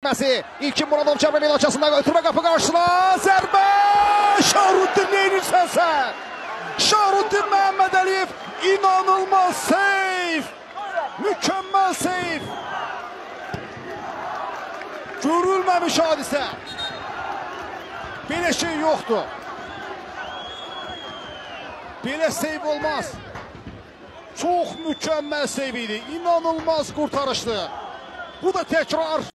İlkin Muradov Cəbrəli açısından ötürmə qapı qarşısına. Zərbə! Şahruddin neynirsən sən? Şahruddin Məhəmmədəliyev inanılmaz seyf! Mükəmməl seyf! Görülməmiş hadisə. Belə şey yoxdur. Belə seyf olmaz. Çox mükəmməl seyf idi. İnanılmaz qurtarışdı. Bu da təkrar.